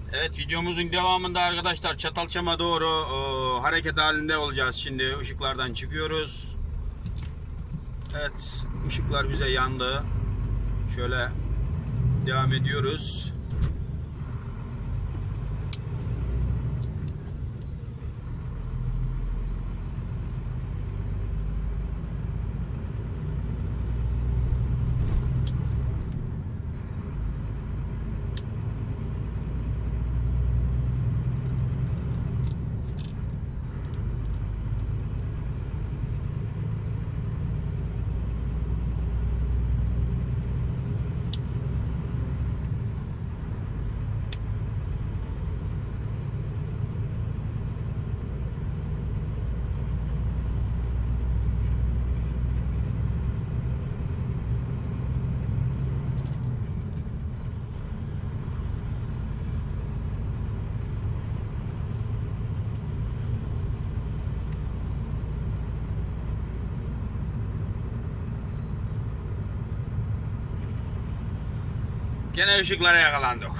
Evet, videomuzun devamında arkadaşlar Çatalçam'a doğru hareket halinde olacağız. Şimdi ışıklardan çıkıyoruz. Evet, ışıklar bize yandı. Şöyle devam ediyoruz. Gene ışıklara yakalandık.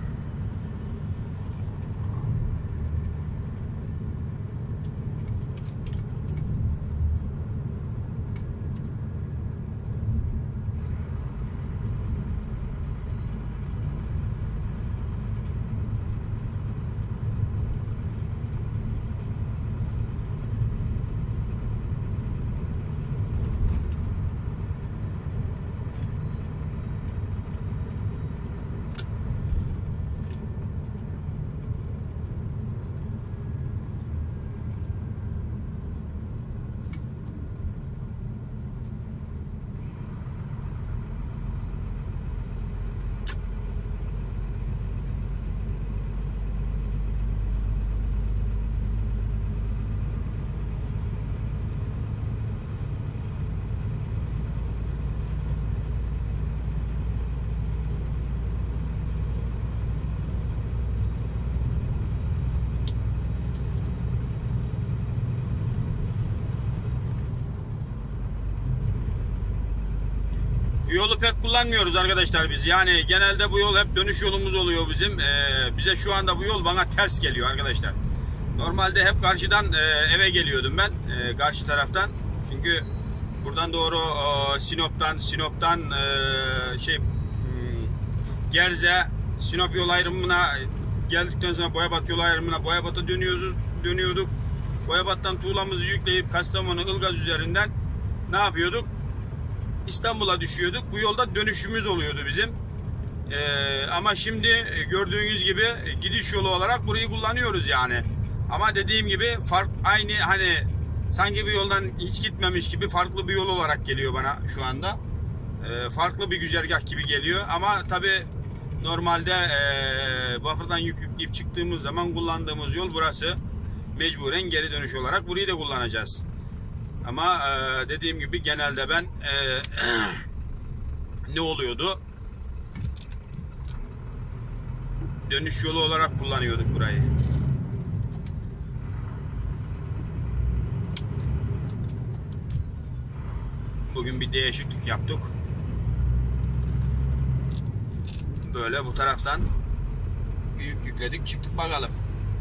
Bu yolu pek kullanmıyoruz arkadaşlar biz. Yani genelde bu yol hep dönüş yolumuz oluyor bizim. Bize şu anda bu yol bana ters geliyor arkadaşlar. Normalde hep karşıdan eve geliyordum ben. Karşı taraftan. Çünkü buradan doğru Sinop'tan Gerze, Sinop yol ayrımına geldikten sonra Boyabat yol ayrımına Boyabat'a dönüyorduk. Boyabat'tan tuğlamızı yükleyip Kastamonu Ilgaz üzerinden ne yapıyorduk? İstanbul'a düşüyorduk. Bu yolda dönüşümüz oluyordu bizim. Ama şimdi gördüğünüz gibi gidiş yolu olarak burayı kullanıyoruz yani. Ama dediğim gibi aynı, hani sanki bir yoldan hiç gitmemiş gibi farklı bir yol olarak geliyor bana şu anda. Farklı bir güzergah gibi geliyor. Ama tabi normalde buffer'dan yük yükleyip çıktığımız zaman kullandığımız yol burası. Mecburen geri dönüş olarak burayı da kullanacağız. Ama dediğim gibi genelde ben ne oluyordu? Dönüş yolu olarak kullanıyorduk burayı. Bugün bir değişiklik yaptık. Böyle bu taraftan yük yükledik, çıktık bakalım.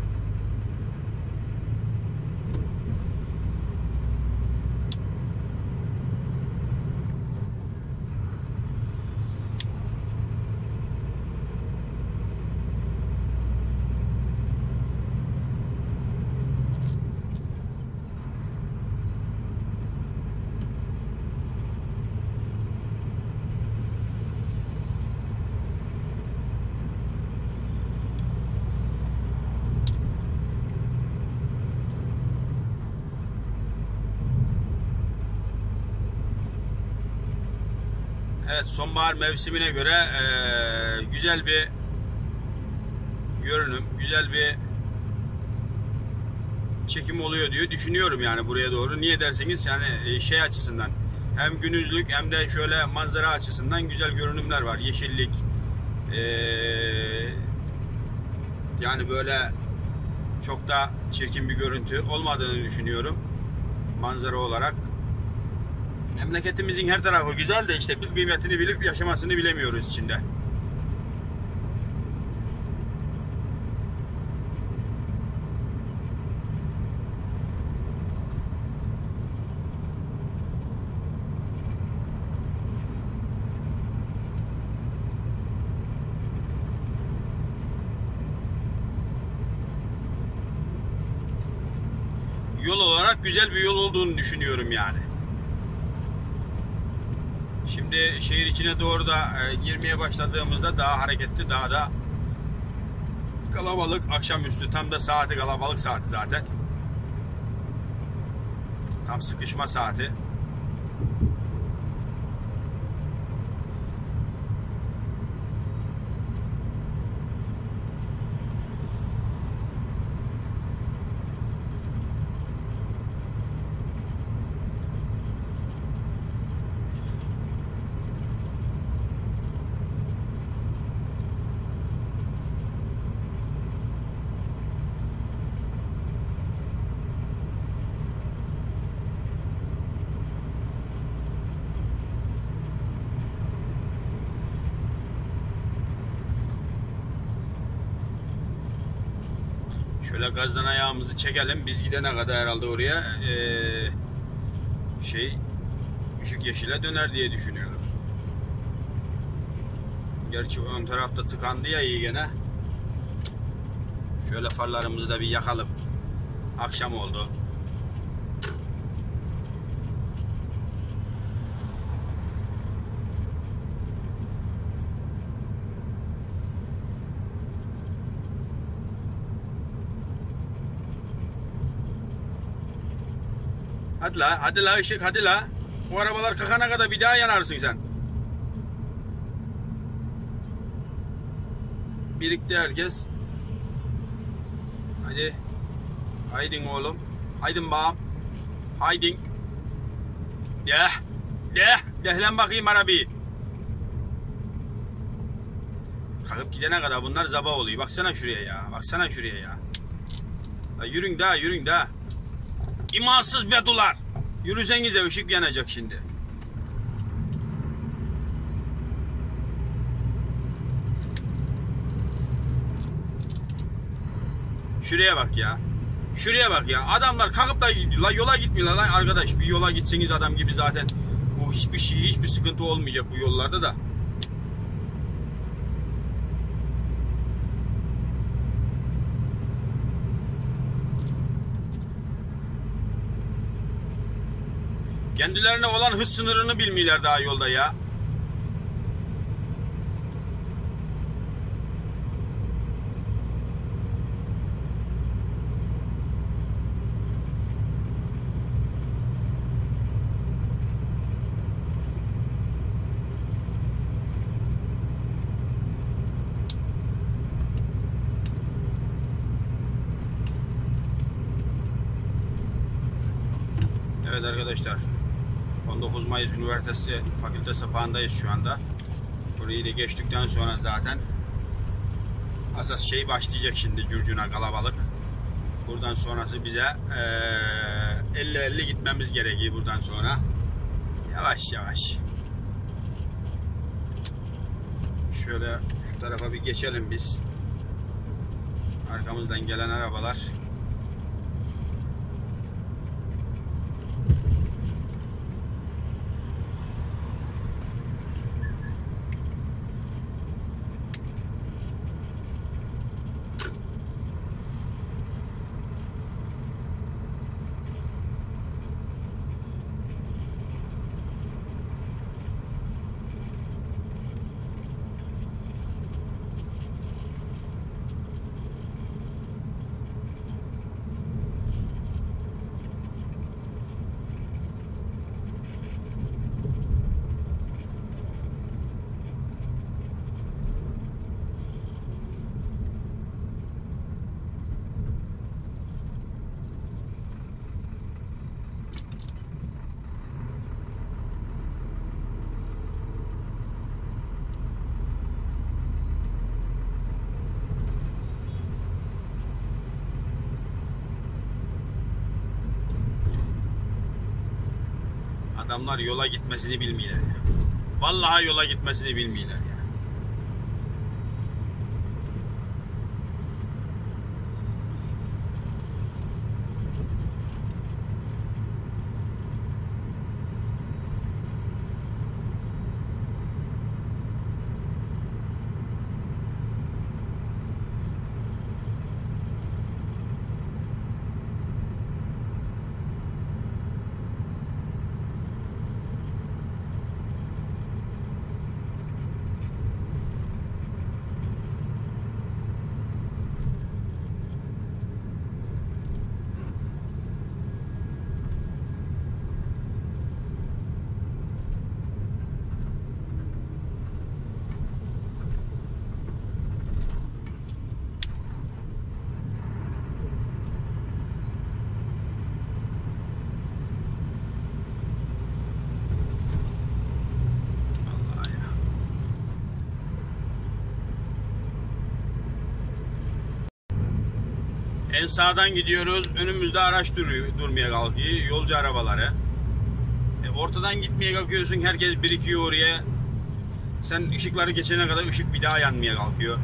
Evet, sonbahar mevsimine göre güzel bir görünüm, güzel bir çekim oluyor diye düşünüyorum yani buraya doğru. Niye derseniz yani şey açısından, hem günüzlük hem de şöyle manzara açısından güzel görünümler var. Yeşillik, yani böyle çok da çirkin bir görüntü olmadığını düşünüyorum manzara olarak. Memleketimizin her tarafı güzel de işte biz kıymetini bilip yaşamasını bilemiyoruz içinde. olarak güzel bir yol olduğunu düşünüyorum yani. Şimdi şehir içine doğru da girmeye başladığımızda daha hareketli, daha da kalabalık. Akşamüstü tam da saati, kalabalık saati zaten. Tam sıkışma saati. Şöyle gazdan ayağımızı çekelim. Biz gidene kadar herhalde oraya ışık yeşile döner diye düşünüyorum. Gerçi ön tarafta tıkandı ya iyi gene. Şöyle farlarımızı da bir yakalım. Akşam oldu. Hadi la, hadi la ışık, hadi la. O arabalar kalkana kadar bir daha yanarsın sen. Birlikte herkes. Hadi. Haydin oğlum. Haydin bağım. Haydin. Deh lan bakayım arabayı. Kalkıp gidene kadar bunlar zaba oluyor. Baksana şuraya ya. Baksana şuraya ya. La yürün daha, yürün daha. İmansız bedular. Yürüsenize, ışık yanacak şimdi. Şuraya bak ya. Şuraya bak ya. Adamlar kalkıp da la yola gitmiyorlar lan arkadaş. Bir yola gitseniz adam gibi zaten. Bu hiçbir sıkıntı olmayacak bu yollarda da. Kendilerine olan hız sınırını bilmiyorlar daha yolda ya. Evet arkadaşlar. 19 Mayıs Üniversitesi Fakülte sapağındayız şu anda. Burayı da geçtikten sonra zaten asas şey başlayacak şimdi, curcuna kalabalık. Buradan sonrası bize 50-50 gitmemiz gerekiyor buradan sonra. Yavaş yavaş. Şöyle şu tarafa bir geçelim biz. Arkamızdan gelen arabalar. Adamlar yola gitmesini bilmiyorlar ya. Vallahi yola gitmesini bilmiyorlar ya. En sağdan gidiyoruz. Önümüzde araç durmaya kalkıyor. Yolcu arabaları. Ortadan gitmeye kalkıyorsun. Herkes birikiyor oraya. Sen ışıkları geçene kadar ışık bir daha yanmaya kalkıyor.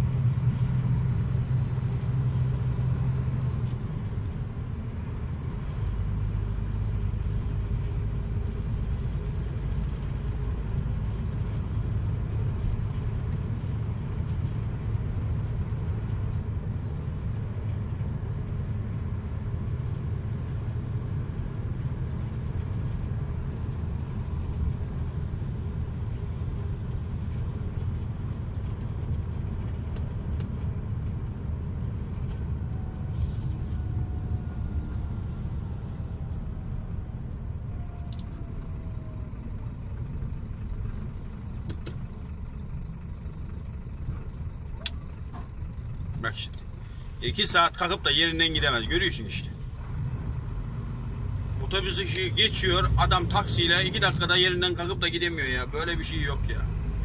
Bak şimdi. 2 saat kalkıp da yerinden gidemez. Görüyorsun işte. Otobüs ışığı geçiyor. Adam taksiyle 2 dakikada yerinden kalkıp da gidemiyor ya. Böyle bir şey yok ya.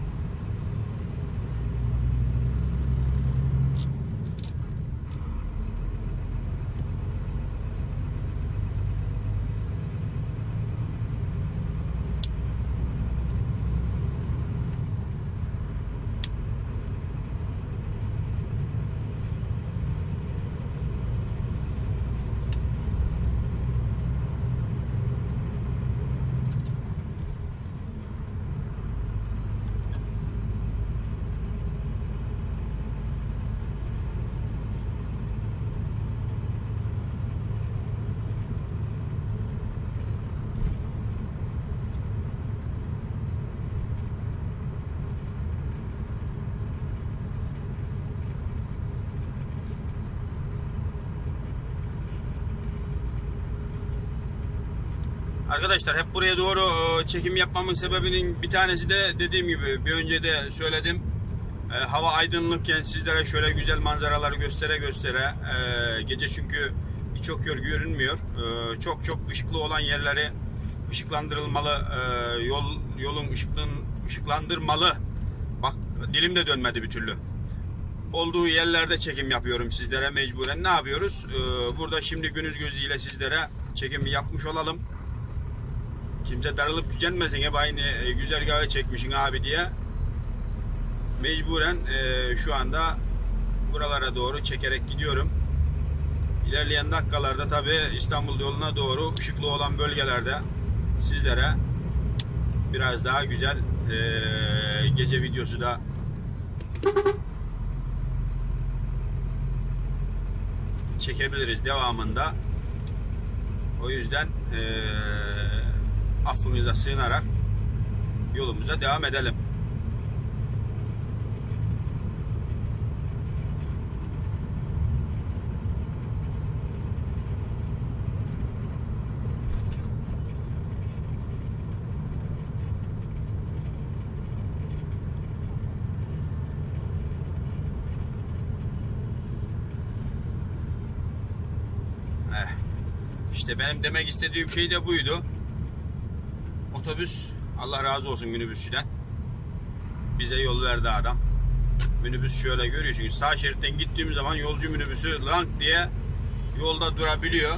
Arkadaşlar hep buraya doğru çekim yapmamın sebebinin bir tanesi de dediğim gibi bir önce de söyledim. Hava aydınlıkken sizlere şöyle güzel manzaraları göstere gece çünkü birçok yer görünmüyor. Çok ışıklı olan yerleri ışıklandırılmalı, yolun ışıklandırmalı. Bak dilim de dönmedi bir türlü. Olduğu yerlerde çekim yapıyorum sizlere mecburen. Ne yapıyoruz? Burada şimdi günüz gözüyle sizlere çekimi yapmış olalım. Kimse darılıp gücenmesin, hep aynı güzergahı çekmişsin abi diye. Mecburen şu anda buralara doğru çekerek gidiyorum. İlerleyen dakikalarda tabi İstanbul yoluna doğru ışıklı olan bölgelerde sizlere biraz daha güzel gece videosu da çekebiliriz devamında. O yüzden affınıza sığınarak yolumuza devam edelim. İşte benim demek istediğim şey de buydu. Otobüs, Allah razı olsun minibüsçüden, bize yol verdi adam. Minibüs şöyle görüyorsunuz, sağ şeritten gittiğim zaman yolcu minibüsü lang diye yolda durabiliyor.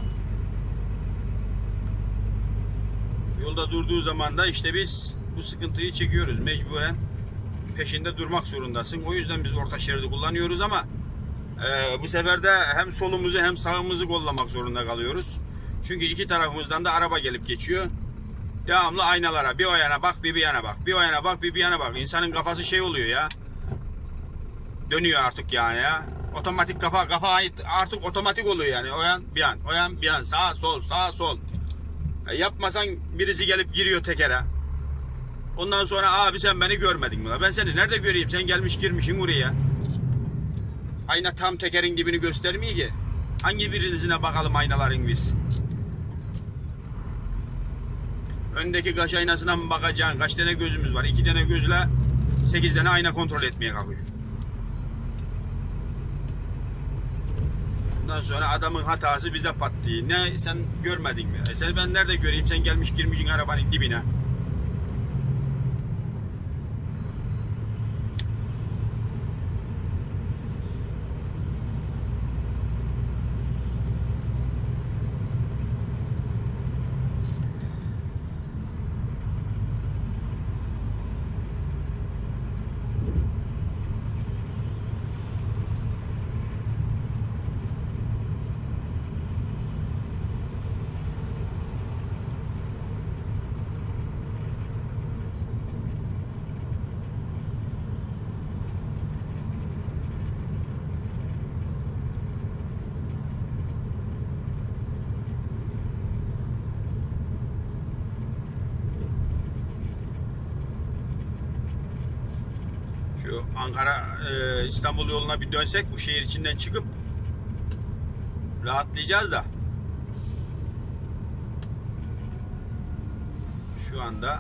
Yolda durduğu zaman da işte biz bu sıkıntıyı çekiyoruz. Mecburen peşinde durmak zorundasın. O yüzden biz orta şeridi kullanıyoruz ama bu sefer de hem solumuzu hem sağımızı kollamak zorunda kalıyoruz. Çünkü iki tarafımızdan da araba gelip geçiyor. Devamlı aynalara bir o yana bak bir yana bak. Bir o yana bak bir yana bak. İnsanın kafası şey oluyor ya. Dönüyor artık yani ya. Otomatik kafa artık otomatik oluyor yani. O yan bir yan, o yan bir yan. Sağ sol sağ sol. Yapmasan birisi gelip giriyor tekere. Ondan sonra abi sen beni görmedin mi? Ben seni nerede göreyim? Sen gelmiş girmişsin oraya. Ayna tam tekerin dibini göstermiyor ki. Hangi birisine bakalım aynaların biz? Öndeki kaş aynasına mı bakacaksın? Kaç tane gözümüz var? 2 tane gözle 8 tane ayna kontrol etmeye kalkıyor. Ondan sonra adamın hatası bize patlıyor. Ne sen görmedin mi? Sen ben nerede göreyim? Sen gelmiş girmişsin arabanın dibine. Şu Ankara İstanbul yoluna bir dönsek, bu şehir içinden çıkıp rahatlayacağız da. Şu anda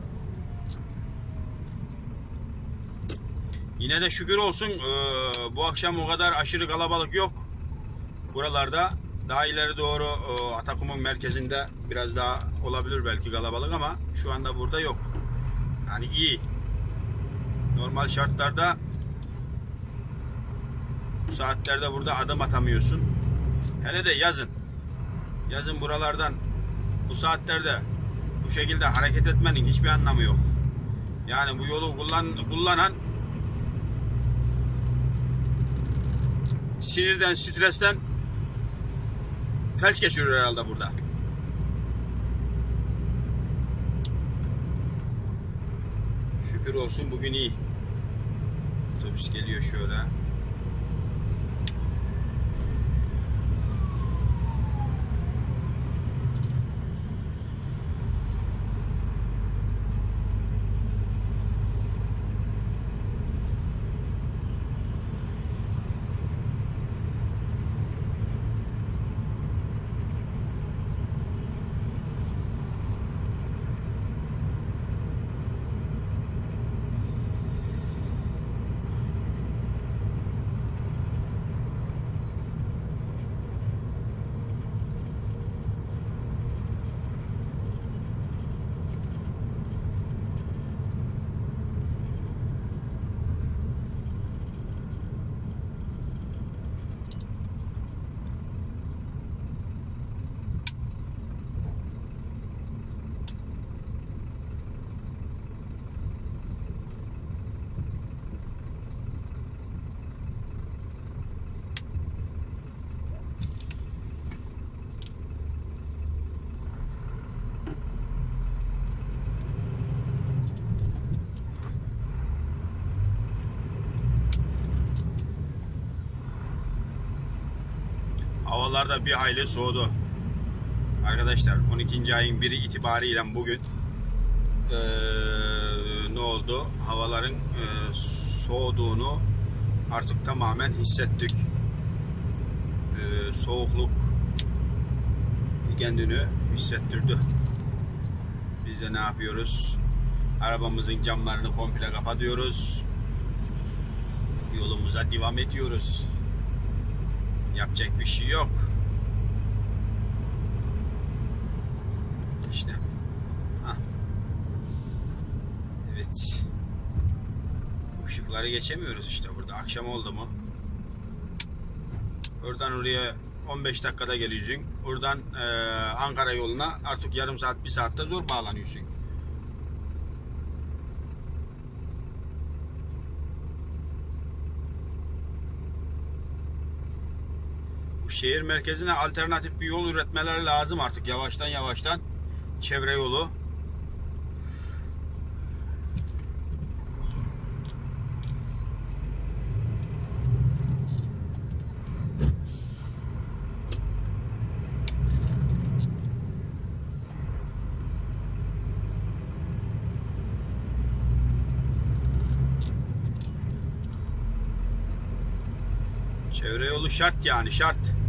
yine de şükür olsun bu akşam o kadar aşırı kalabalık yok buralarda. Daha ileri doğru Atakum'un merkezinde biraz daha olabilir belki kalabalık, ama şu anda burada yok. Yani iyi. Normal şartlarda bu saatlerde burada adım atamıyorsun. Hele de yazın. Yazın buralardan bu saatlerde bu şekilde hareket etmenin hiçbir anlamı yok. Yani bu yolu kullanan sinirden, stresten felç geçiriyor herhalde burada. Şükür olsun bugün iyi. Otobüs geliyor şöyle. Havalar da bir hayli soğudu. Arkadaşlar 12. ayın 1'i itibariyle bugün ne oldu? Havaların soğuduğunu artık tamamen hissettik. Soğukluk kendini hissettirdi. Biz de ne yapıyoruz? Arabamızın camlarını komple kapatıyoruz. Yolumuza devam ediyoruz. Yapacak bir şey yok. İşte. Hah. Evet. Işıkları geçemiyoruz işte burada. Akşam oldu mu? Oradan oraya 15 dakikada geliyorsun. Oradan Ankara yoluna artık yarım saat, bir saatte zor bağlanıyorsun. Şehir merkezine alternatif bir yol üretmeleri lazım artık yavaştan yavaştan. Çevre yolu. Çevre yolu şart, yani şart.